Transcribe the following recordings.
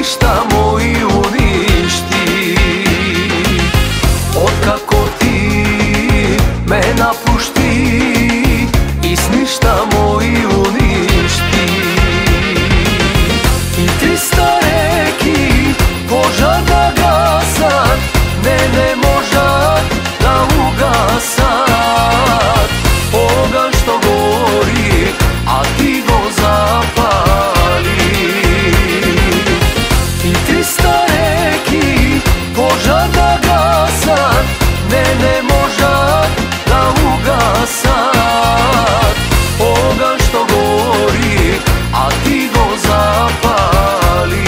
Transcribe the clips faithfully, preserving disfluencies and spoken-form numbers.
ništa moj uništi. Otkako ti me napušti, i s ništa moj uništi. I trista reki požar da gasat, ne ne možat da ugasat. Ogan što gori, a ti go zapali. I trista reki požar da gasat, ne ne možat da ugasat. Ogan što gori, a ti go zapali.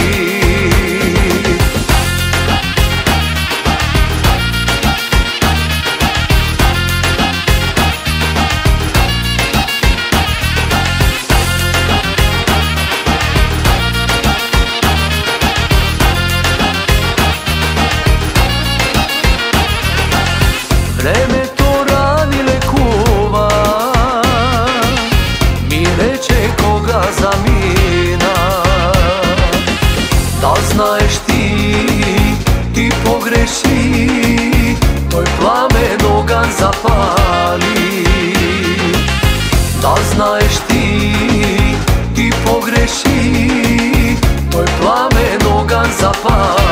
Vreme to rani lekuva, mi reče koga zamina. Da znaješ ti, ti pogreši, toj plamen ogan zapali. Da znaješ ti, ti pogreši, toj plamen ogan zapali.